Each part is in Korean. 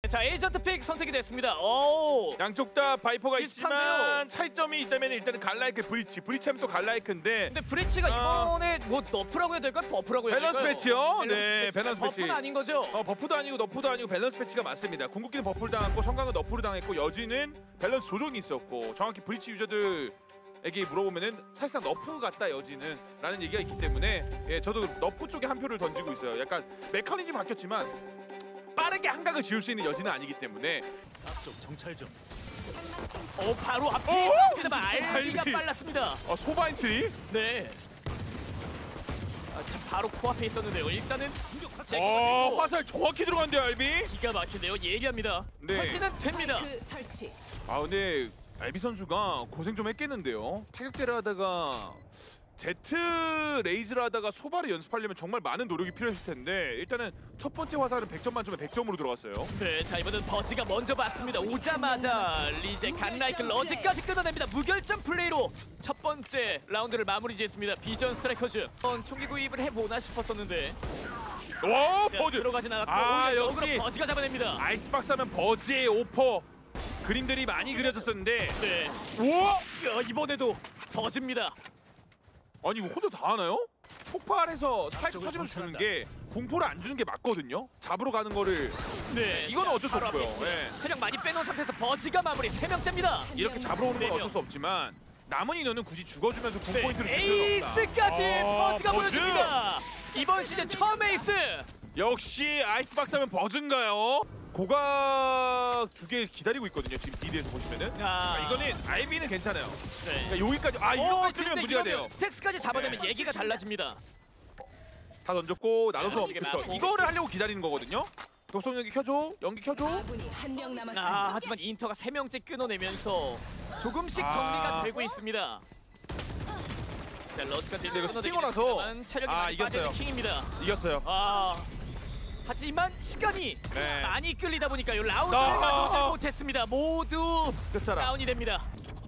자, 에이전트 픽 선택이 됐습니다. 오. 양쪽 다 바이퍼가 비슷한데요? 있지만 차이점이 있다면 일단은 갈라이크 브리치하면 또 갈라이크인데 근데 브리치가 이번에 뭐 너프라고 해야 될까요? 버프라고 해야 될까요? 밸런스 패치요? 네, 밸런스 패치. 버프는 아닌 거죠? 버프도 아니고 너프도 아니고 밸런스 패치가 맞습니다. 궁극기는 버프를 당했고 성광은 너프를 당했고 여지는 밸런스 조정이 있었고 정확히 브리치 유저들에게 물어보면은 사실상 너프 같다 여지는 라는 얘기가 있기 때문에 예, 저도 너프 쪽에 한 표를 던지고 있어요. 약간 메커니즘이 바뀌었지만 빠르게 한각을 지울 수 있는 여지는 아니기 때문에 앞쪽 정찰 좀. 바로 앞에 오! 있습니다만 알비가 알비. 빨랐습니다. 소바 엔트리 네. 지금 바로 코앞에 있었는데요. 일단은 충격 화살. 화살 정확히 들어간대요 알비. 기가 막힌데요. 예리합니다. 네. 설치는 됩니다. 설치. 근데 알비 선수가 고생 좀 했겠는데요. 타격대를 하다가 제트 레이즈를 하다가 소바를 연습하려면 정말 많은 노력이 필요했을 텐데 일단은 첫 번째 화살은 100점 만점에 100점으로 들어갔어요. 네, 자 이번엔 버즈가 먼저 봤습니다. 오자마자 리제 간라이크 러지까지 끊어냅니다. 무결점 플레이로 첫 번째 라운드를 마무리 지었습니다. 비전 스트라이커즈. 총기 구입을 해보나 싶었었는데 와 자, 버즈 들어가진 않았고 역시 역으로 버즈가 잡아냅니다. 아이스박스 하면 버즈의 오퍼 그림들이 많이 그려졌었는데 네, 우와! 이번에도 버즈입니다. 아니 이거 혼자 다 하나요? 폭발해서 스파이크 터지면 주는 게 공포를 안 주는 게 맞거든요? 잡으러 가는 거를 네, 이거는 어쩔 수 바로 없고요. 앞에 있습니다. 예. 체력 많이 빼놓은 상태에서 버즈가 마무리 3명째입니다. 이렇게 잡으러 오는 건 네 어쩔 수 없지만 남은 인원은 굳이 죽어주면서 네, 공포인트를 줄 필요가 없다. 에이스까지 버즈가 버즈! 보여줍니다. 이번 시즌 처음 에이스. 역시 아이스박스 하면 버즈인가요? 고각 두 개 기다리고 있거든요. 지금 비드에서 보시면은. 그러니까 이거는 알비는 괜찮아요. 네. 그러니까 여기까지 이거까지 뚫리면 문제가 돼요. 스택스까지 잡아내면 얘기가 달라집니다. 다 던졌고 나눠서 이게 그렇죠. 맞고. 이거를 하려고 기다리는 거거든요. 독성 연기 켜줘, 연기 켜줘. 아군이 한 명 남았습니다. 하지만 인터가 3명째 끊어내면서 조금씩 아. 정리가 되고 있습니다. 자, 러스까지 근데 이거 스팅어라서 체력이 많이 이겼어요. 빠지는 킹입니다. 이겼어요. 하지만 시간이 네. 많이 끌리다 보니까 이 라운드를 아. 가져오지 못했습니다. 모두 끝자락. 다운이 됩니다.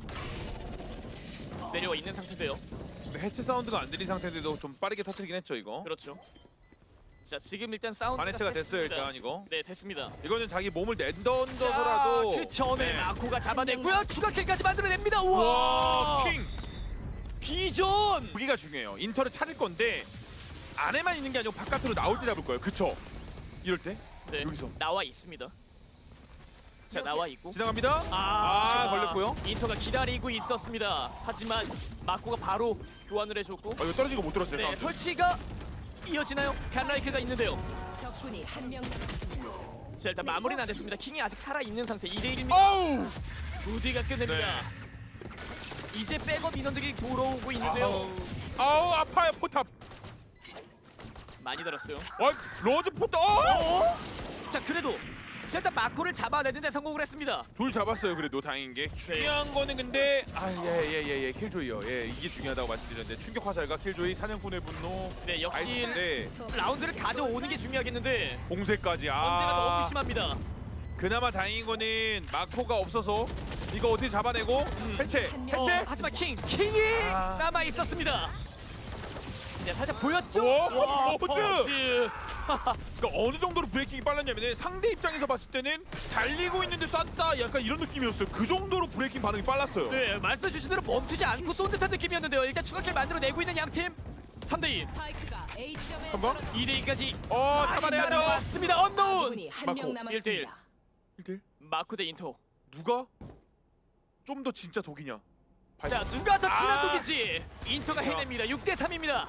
내려와 있는 상태인데요. 해체 사운드가 안 들린 상태인데도 좀 빠르게 터뜨리긴 했죠 이거. 그렇죠. 자, 지금 일단 사운드가 반해체가 됐어요 됐습니다. 일단 이거. 네, 됐습니다. 이거는 자기 몸을 내던져서라도. 그 전에 네. 마코가 잡아냈고요. 추가킬까지 만들어냅니다. 우와! 와 킹. 비전! 여기가 중요해요. 인터를 찾을 건데 안에만 있는 게 아니고 바깥으로 나올 때 잡을 거예요. 그쵸? 이럴 때 네, 여기서 나와 있습니다. 자, 나와 있고. 지나갑니다. 걸렸고요. 인터가 기다리고 있었습니다. 하지만 마코가 바로 교환을 해줬고. 이거 떨어지고 못 들었어요. 네, 사운드. 설치가 이어지나요? 캔라이크가 있는데요. 적군이 한 명 남았습니다. 자, 일단 마무리는 안 됐습니다. 킹이 아직 살아있는 상태. 2대1입니다. 아우! 무디가 끝냅니다. 이제 백업 인원들이 돌아오고 있는데요. 아우 아파요 포탑. 많이 들었어요. 로즈 포탑. 자, 그래도 자, 일단 마코를 잡아내는데 성공을 했습니다. 둘 잡았어요. 그래도 다행인 게 중요한 거는 근데 예예예 킬조이요. 예 이게 중요하다고 말씀드렸는데 충격 화살과 킬조이 사냥꾼의 분노. 네, 역시 네 라운드를 가져오는 게 중요하겠는데 봉쇄까지. 문제가 너무 심합니다. 그나마 다행인 거는 마코가 없어서 이거 어떻게 잡아내고 해체. 하지만 킹이 남아 있었습니다. 이제 살짝 보였죠? 와, 버즈! 버즈! 그러니까 어느 정도로 브레이킹이 빨랐냐면 상대 입장에서 봤을 때는 달리고 있는데 쐈다 약간 이런 느낌이었어요. 그 정도로 브레이킹 반응이 빨랐어요. 네, 말씀해 주신 대로 멈추지 않고 쏜 듯한 느낌이었는데요. 일단 추가킬 만들어내고 있는 양팀 3대2 스파이크가 A점에 선방? 2대2까지 잡아내야죠. 맞습니다. 언노운 아군이 한 명 마코, 남았습니다. 1대1. 마코 대 인토. 누가 좀 더 진짜 독이냐? 자, 누가 더 친한 독이지? 인토가 해냅니다. 6대3입니다.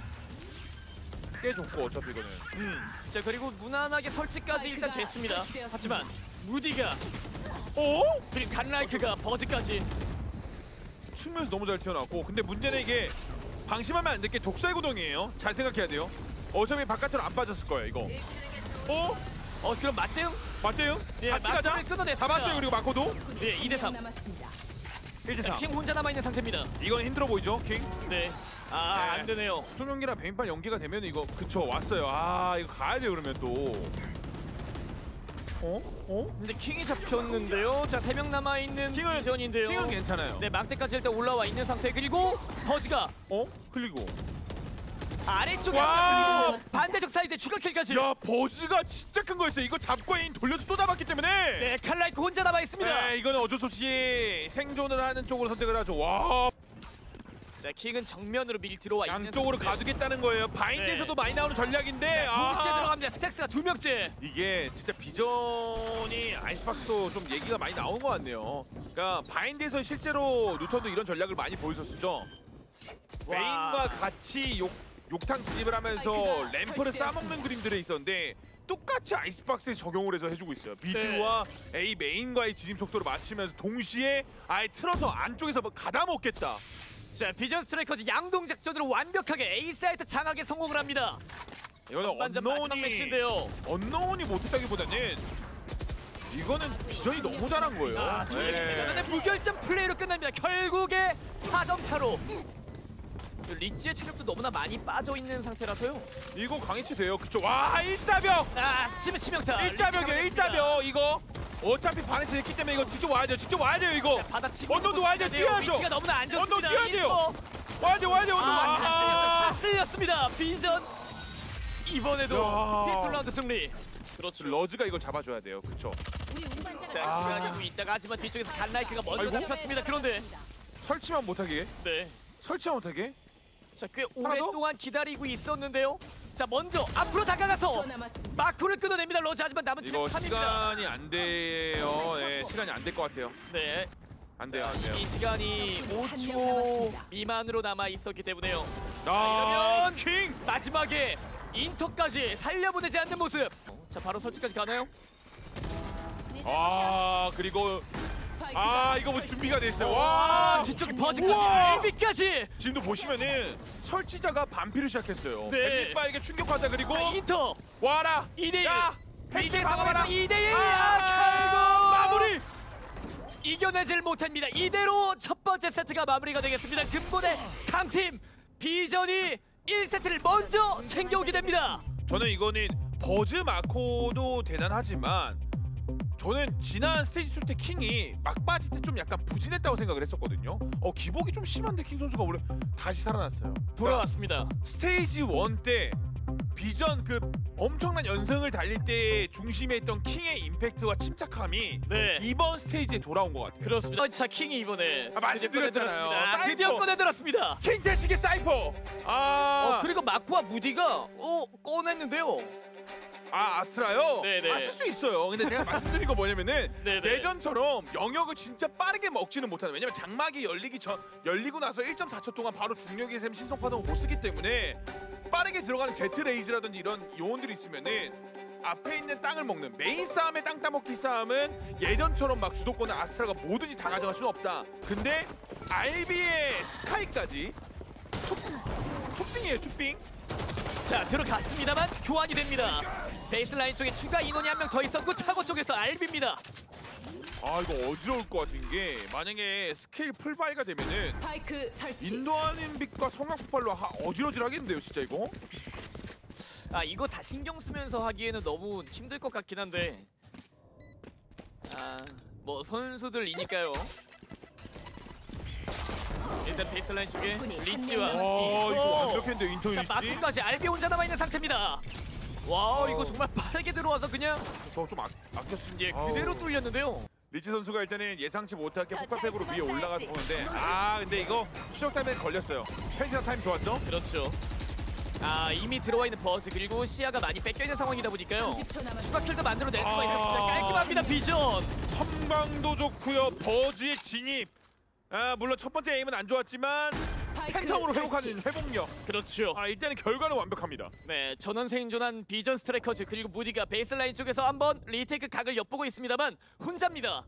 꽤 좋고 어차피 이거는. 자, 그리고 무난하게 설치까지 일단 됐습니다. 하지만 무디가 그리고 간라이크가 버즈까지. 측면에서 너무 잘 튀어나왔고 근데 문제는 이게 방심하면 안 될 게 독살 구덩이에요. 잘 생각해야 돼요. 어차피 바깥으로 안 빠졌을 거예요 이거. 그럼 맞대응? 맞대요? 예, 같이 가자. 마코를 끊어냈습니다. 잡았어요 그리고 마코도. 네, 2대3. 남았습니다. 1대4. 킹 혼자 남아있는 상태입니다. 이건 힘들어 보이죠 킹? 네. 안 되네요. 소명기랑 베인판 연계가 되면 이거 그쵸 왔어요. 이거 가야 돼요 그러면 또. 근데 킹이 잡혔는데요. 자, 3명 남아있는 비전인데요. 킹은 괜찮아요. 네, 막대까지 일단 올라와 있는 상태. 그리고 버즈가 그리고 아래쪽에 와. 그리고 반대쪽 사이드 추가킬까지. 야 버즈가 진짜 큰 거였어요. 이거 잡고 인 돌려서 또 잡았기 때문에. 네, 칼라이크 혼자 남아 있습니다. 네, 이거는 어쩔 수 없이 생존을 하는 쪽으로 선택을 하죠. 와, 자, 킹은 정면으로 미리 들어와 있는 양쪽으로 상태인데요. 가두겠다는 거예요. 바인드에서도 많이 나오는 전략인데 동시에 들어갑니다. 스택스가 2명째. 이게 진짜 비전이 아이스박스도 좀 얘기가 많이 나온 것 같네요. 그러니까 바인드에서 실제로 루턴도 이런 전략을 많이 보여줬었죠. 메인과 같이 욕탕 진입을 하면서 램프를 싸먹는 그림들이 있었는데 똑같이 아이스박스에 적용을 해서 해주고 있어요. 미드와 A 메인과의 진입 속도를 맞추면서 동시에 아예 틀어서 안쪽에서 뭐 가다 먹겠다. 자, 비전 스트라이커즈 양동 작전으로 완벽하게 A 사이트 장악에 성공을 합니다. 이거는 완전 마지막 언노운이 매치인데요. 언노운이 못했다기보다는 이거는 비전이 너무 잘한 거예요. 아, 저희 대전의 무결점 플레이로 끝납니다. 결국에 4점 차로. 리치의 체력도 너무나 많이 빠져 있는 상태라서요. 이거 강해치 돼요. 그쵸? 와 일자벽! 아, 스티븐 치명타. 일자벽이에요. 일자벽 이거. 어차피 반해치 됐기 때문에 이거 직접 와야 돼요. 직접 와야 돼요 이거. 받아치고 언더도 와야 돼요. 뛰어야죠. 위치가 너무나 안 언더 좋습니다. 뛰어야 돼요. 와야 돼요. 와야 돼요. 언더. 다 쓸렸습니다. 비전 이번에도 야. 피스톨 라운드 승리. 그렇죠. 러즈가 이걸 잡아줘야 돼요. 그쵸? 자, 지나가고 있다가 하지만 뒤쪽에서 간라이크가 먼저 아이고. 잡혔습니다. 그런데 설치만 못하게. 네. 설치만 못하게. 자, 꽤 하나 더? 오랫동안 기다리고 있었는데요. 자, 먼저 앞으로 다가가서 마크를 끊어냅니다. 러즈. 하지만 남은 이거 체력 3입니다. 시간이 안 돼요. 네, 시간이 안 될 것 같아요. 네. 안 돼요. 안 돼요. 이 시간이 5초 미만으로 남아 있었기 때문에요. 아, 이러면 킹! 마지막에 인터까지 살려보내지 않는 모습. 자, 바로 설치까지 가나요? 아, 그리고 이거 뭐 준비가 돼 있어요. 와, 와! 뒤쪽에 버즈까지, 우와! 알비까지. 지금도 보시면은 설치자가 반피를 시작했어요. 네. 뱀빛바에게 충격하자. 그리고 자, 인터 와라. 2대1. 야, 해체 박아봐라. 상황에서 2대1. 마무리. 이겨내질 못합니다. 이대로 첫 번째 세트가 마무리가 되겠습니다. 근본의 강팀 비전이 1세트를 먼저 챙겨오게 됩니다. 저는 이거는 버즈 마코도 대단하지만 저는 지난 스테이지 2 때 킹이 막바지 때 좀 약간 부진했다고 생각을 했었거든요. 기복이 좀 심한데 킹 선수가 원래 다시 살아났어요. 돌아왔습니다. 스테이지 1 때 비전 그 엄청난 연승을 달릴 때 중심에 있던 킹의 임팩트와 침착함이 네. 이번 스테이지에 돌아온 것 같아요. 그렇습니다. 자, 킹이 이번에 말씀드렸잖아요. 아, 드디어 사이퍼. 꺼내들었습니다. 킹 태식의 사이퍼. 그리고 마코와 무디가 꺼냈는데요. 아스트라요? 네네. 쓸 수 있어요. 근데 제가 말씀드린 거 뭐냐면은 네네. 내전처럼 영역을 진짜 빠르게 먹지는 못하는. 왜냐면 장막이 열리고 나서 1.4초 동안 바로 중력의 샘 신속 파동을 못 쓰기 때문에 빠르게 들어가는 제트 레이즈라든지 이런 요원들이 있으면은 앞에 있는 땅을 먹는 메인 싸움의 땅 따먹기 싸움은 예전처럼 막 주도권을 아스트라가 뭐든지 다 가져갈 수는 없다. 근데 알비의 스카이까지 투빙이에요. 투빙. 자, 들어갔습니다만 교환이 됩니다. 베이스라인 쪽에 추가 인원이 한 명 더 있었고 차고 쪽에서 알비입니다. 이거 어지러울 것 같은 게 만약에 스케일 풀바이가 되면은 스파이크 설치. 인도하는 빛과 성악 폭발로 어지러지하겠는데요, 진짜 이거. 이거 다 신경 쓰면서 하기에는 너무 힘들 것 같긴 한데 뭐 선수들이니까요. 일단 베이스라인 쪽에 리치와 이거 완벽했는데 인터 자, 리치. 마크까지 알비 혼자 남아있는 상태입니다. 와, 이거 정말 빠르게 들어와서 그냥 저좀 아꼈습니다. 그대로 뚫렸는데요. 리치 선수가 일단은 예상치 못하게 더 폭발팩으로 잘 위에 올라가서 숨었어야지. 보는데 근데 이거 추적 타임에 걸렸어요. 펜시나 타임 좋았죠? 그렇죠. 이미 들어와 있는 버즈 그리고 시야가 많이 뺏겨 있는 상황이다 보니까요. 30초 남았습니다. 추가 킬도 만들어낼 수가 있었습니다. 깔끔합니다, 비전. 섬광도 좋고요. 버즈의 진입. 물론 첫 번째 에임은 안 좋았지만 스파이크 팬텀으로 설치. 회복하는 회복력. 그렇죠. 일단은 결과는 완벽합니다. 네, 전원 생존한 비전 스트라이커즈 그리고 무디가 베이스라인 쪽에서 한번 리테이크 각을 엿보고 있습니다만 혼자입니다.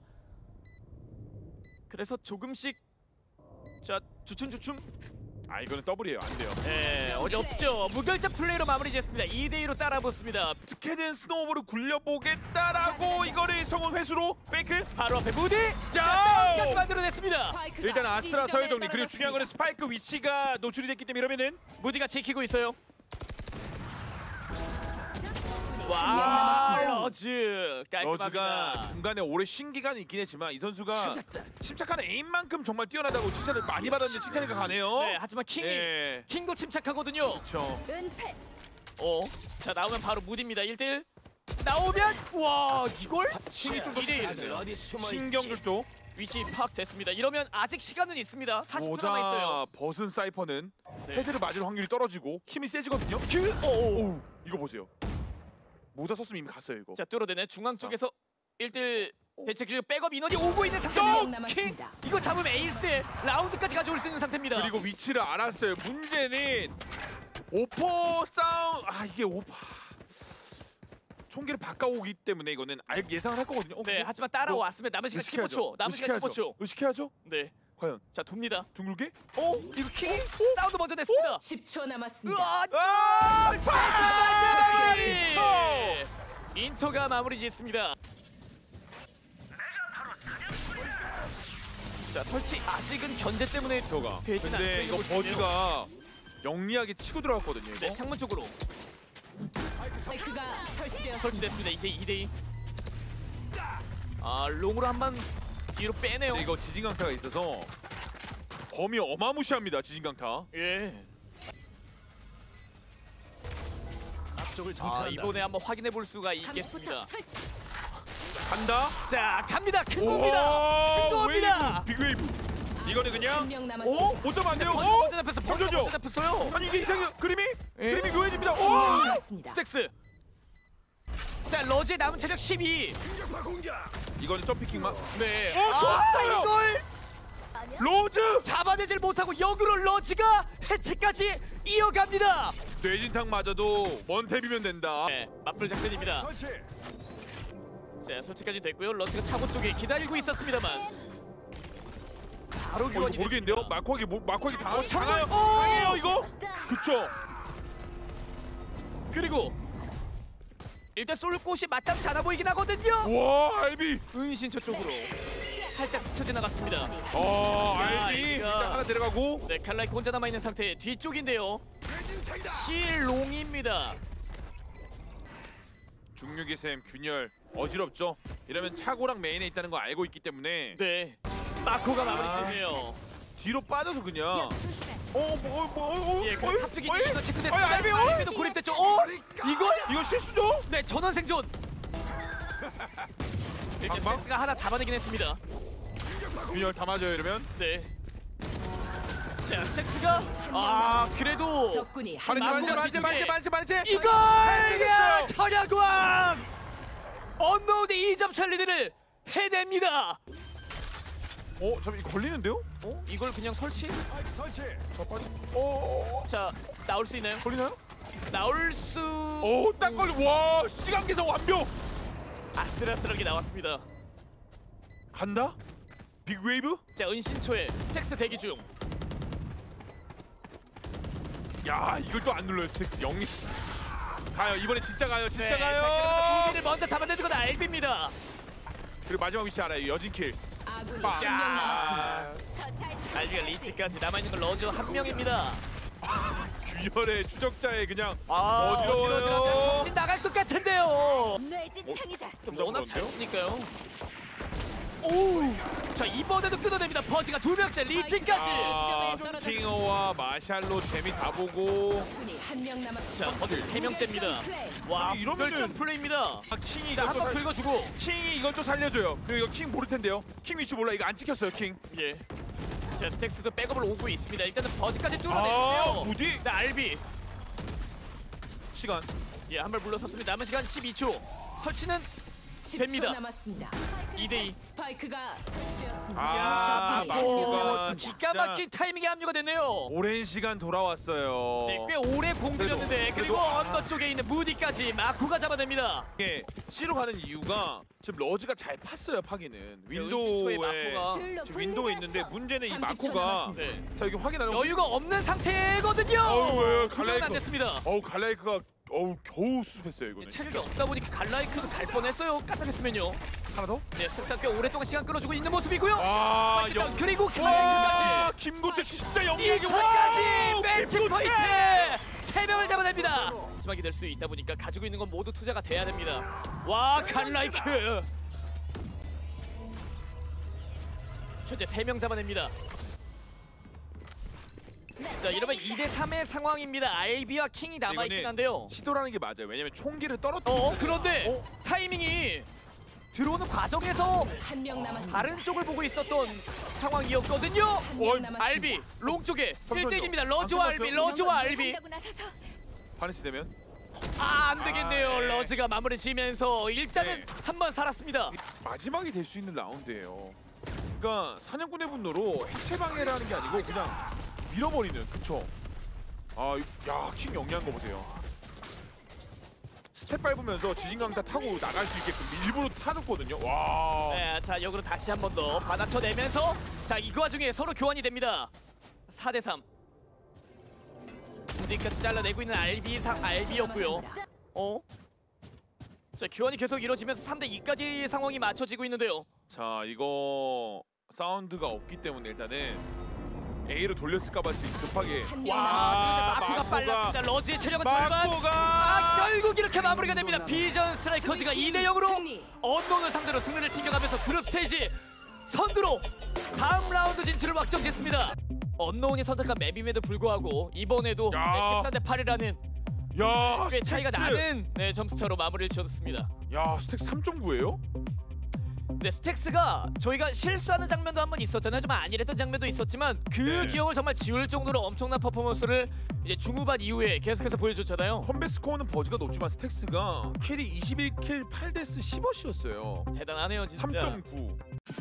그래서 조금씩 주춤주춤. 이거는 더블이에요. 안 돼요. 네, 어렵죠. 무결점 플레이로 마무리 지었습니다. 2대2로 따라붙습니다. 어떻게든 스노우볼을 굴려보겠다라고 이거를 성공 회수로 페이크. 바로 앞에 무디. 야! 까지 만들어냈습니다. 스파이크가 일단 아스트라 C지점에 서열 정리 그리고 중요한 거는 떨어졌습니다. 스파이크 위치가 노출이 됐기 때문에 이러면은 무디가 지키고 있어요. 와, 남았습니다. 러즈 러즈가 깔끔합니다. 중간에 오래 쉰 기간이 있긴 했지만 이 선수가 찾았다. 침착한 에임만큼 정말 뛰어나다고 칭찬을 많이 받았는데 칭찬이 가네요. 네, 하지만 킹이 예. 킹도 침착하거든요. 그렇죠. 은폐. 자 나오면 바로 무디입니다. 1대1 나오면 와 이걸 킹이 좀더 1대1 신경들도 위치 파악됐습니다. 이러면 아직 시간은 있습니다. 40초 남아 있어요. 보자 벗은 사이퍼는 네. 헤드를 맞을 확률이 떨어지고 힘이 세지거든요. 오, 이거 보세요. 모자 썼으면 이미 갔어요 이거. 자 뚫어내네 중앙 쪽에서 1대1 대체 그리고 백업 인원이 오고 있는 명 상태입니다. 킹 남았습니다. 이거 잡으면 에이스 라운드까지 가져올 수 있는 상태입니다. 그리고 위치를 알았어요. 문제는 오퍼 싸움. 아 이게 오퍼 총기를 바꿔오기 때문에 이거는 예상을 할 거거든요. 네 하지만 따라왔으면 남은 시간 15초. 남은 시간 15초. 의식해야죠. 네. 과연 자 돕니다. 둥글게? 이거 킹이 사운드 먼저 냈습니다. 10초 남았습니다. 으아! 아! 마지막에 인터가 마무리 짓습니다. 자 설치 아직은 견제 때문에 저가. 되진 근데 않는 이거 모습이네요. 버즈가 영리하게 치고 들어갔거든요. 이거. 네 창문 쪽으로 스파이크가 설치되었습니다. 설치됐습니다. 이제 2대2. 롱으로 한번 뒤로 빼네요. 근데 이거 지진강타가 있어서 범위 어마무시합니다. 지진강타. 예. 이번에 한번 확인해 볼 수가 있겠습니다. 30부터 설치. 간다. 자 갑니다. 큰 겁니다. 큰 겁니다. 빅웨이브. 이거는 그냥 한명 남았습니다. 못 잡으면 안 돼요. 먼저 잡혔어. 먼저죠. 먼저 잡혔어요. 아니 이게 이상해요. 그림이 예. 그림이 묘해집니다. 한명 오! 남았습니다. 스택스. 자 러즈의 남은 체력 12. 이거는 점피킹만. 네. 좋았어요. 이걸 로즈 잡아내질 못하고 역으로 러즈가 해체까지 이어갑니다. 뇌진탕마저도 원탭이면 된다. 네, 맞불 작전입니다. 자, 설치까지 됐고요. 러즈가 차고 쪽에 기다리고 있었습니다만 바로 이거 교환이 모르겠는데요. 됐습니다. 마코하기 당하요. 정말- 당해요 이거. 그쵸. 그리고 일단 쏠 곳이 마땅치 않아 보이긴 하거든요. 와 알비. 은신처 쪽으로 살짝 스쳐 지나갔습니다. 알비. 이거. 일단 하나 데려가고. 네, 칼라이크 혼자 남아 있는 상태. 뒤쪽인데요. 실롱입니다. 중력의 샘 균열 어지럽죠. 이러면 차고랑 메인에 있다는 거 알고 있기 때문에 네, 마코가 마무리 짓네요. 뒤로 빠져서 그냥. 예, 그 탑쪽이 이거 체크됐습니다. 알비. 알비도 고립됐죠. 이거 실수죠? 네, 전원 생존. 이렇게 방방? 스택스가 하나 잡아내긴 했습니다. 균열 다 맞아요 이러면. 네. 자, 스택스가 그래도 적군이 한 만세. 이걸 됐어요. 천야광 언노우드 2점 찰리들을 해냅니다. 잠깐 이거 걸리는데요? 이걸 그냥 설치? 자 빨리. 자, 나올 수 있나요? 걸리나요? 나올 수. 딱 걸리. 와 시간 계산 완벽. 아슬아슬하게 나왔습니다. 간다. 빅웨이브. 자, 은신초에 스택스 대기 중. 야 이걸 또 안 눌러요 스택스 영리. 가요 이번에 진짜 가요 진짜 네, 자, 가요. 그러면서 무기를 먼저 잡아내는 건 알비입니다. 그리고 마지막 위치 알아요 여진킬. 아군이 빵. 한명 남았습니다. 알비가 리치까지 남아있는 건 러즈 한 명입니다. 균열의 추적자의 그냥 어지러워요. 어지러워요. 정신 나갈 것 같은데요. 뇌진탕이다. 좀 부담 워낙 잘 그런데요? 쓰니까요. 오! 자, 이번에도 끊어냅니다. 버즈가 2명째 리치까지. 스팅어와 마샬로 재미 다 보고. 적군이 한명 남았습니다. 자, 버즈 3명째입니다. 와, 이러면은- 별점 플레이입니다. 킹이 자, 이걸 또 한번 긁어주고. 킹이 이걸 또 살려줘요. 그리고 이거 킹 모를 텐데요. 킹 위치 몰라 이거 안 찍혔어요 킹. 예. 자, 스택스도 백업을 오고 있습니다. 일단은 버즈까지 뚫어내는데요. 무디 자, 알비. 시간. 예, 한 발 물러섰습니다. 남은 시간 12초. 설치는 10초 됩니다. 남았습니다. 2대2. 스파이크가 설치되었습니다. 아, 적군이 마코가 한명 남았습니다. 기가 막힌 타이밍에 합류가 됐네요. 오랜 시간 돌아왔어요. 네, 꽤 오래 공들였는데 그리고 언더 쪽에 있는 무디까지 마코가 잡아냅니다. 이게 C로 가는 이유가 지금 러즈가 잘 팠어요 파기는 의식초의 윈도우에 마코가 지금 윈도우에 있는데 문제는 이 30초 마코가 남았습니다. 네. 자 여기 확인하려고 여유가 없는 상태거든요. 어우, 구경은 안 됐습니다. 갈라이크가 겨우 수습했어요 이거는. 체력이 없다 보니까 갈라이크도 갈 뻔했어요. 까딱했으면요. 하나 더? 네, 스택스가 꽤 오랫동안 시간 끌어주고 있는 모습이고요. 아, 스파이크 그리고 와, 갈라이크까지. 김고태 진짜 영리하게 이까지 매치 포인트. 3명을 잡아냅니다. 마지막이 될 수 있다 보니까 가지고 있는 건 모두 투자가 돼야 됩니다. 와, 간라이크. 현재 3명 잡아냅니다. 자, 이러면 2대3의 상황입니다. 알비와 킹이 남아있긴 이거는 한데요. 시도라는 게 맞아요. 왜냐면 총기를 떨어뜨. 그런데 타이밍이 들어오는 과정에서 한 명 남았습니다. 다른 쪽을 보고 있었던 상황이었거든요. 한명 남았습니다. 알비 롱 쪽에 잠시만요. 1대1입니다. 러즈와 알비, 러즈와 알비. 한다고 나서서 바네스 되면 안 되겠네요. 네. 러즈가 마무리 지면서 일단은 네. 한 번 살았습니다. 마지막이 될 수 있는 라운드예요. 그러니까 사냥꾼의 분노로 해체 방해라는 게 아니고 그냥 밀어버리는. 그쵸? 아, 야, 킹 영리한 거 보세요. 스텝 밟으면서 지진강타 타고 나갈 수 있게끔 일부러 타줬거든요. 와. 네, 자, 역으로 다시 한 번 더 받아쳐내면서 자, 이 와중에 서로 교환이 됩니다. 4대3. 준비까지 잘라내고 있는 알비였고요. 자, 교환이 계속 이루어지면서 3대2까지 상황이 맞춰지고 있는데요. 자, 이거 사운드가 없기 때문에 일단은 A로 돌렸을까봐 지금 급하게. 한명 와, 남았습니다. 마코가 마코가- 빨랐습니다. 러지의 체력은 절반. 마코가 결국 이렇게 마무리가 됩니다. 비전 스트라이커즈가 2대0으로 승리. 언론을 상대로 승리를 챙겨가면서 그룹 스테이지 선두로 다음 라운드 진출을 확정짓습니다. 언론이 선택한 맵임에도 불구하고 이번에도 야. 14대8이라는 야, 꽤 차이가 스택스. 나는 점수차로 마무리를 지었습니다. 야, 스택 3.9예요? 근데 스택스가 저희가 실수하는 장면도 한 번 있었잖아요. 좀 안일했던 장면도 있었지만 그 네. 기억을 정말 지울 정도로 엄청난 퍼포먼스를 이제 중후반 이후에 계속해서 보여줬잖아요. 컴뱃 스코어는 버즈가 높지만 스택스가 캐리 21킬 8데스 10어시였어요. 대단하네요, 진짜. 3.9.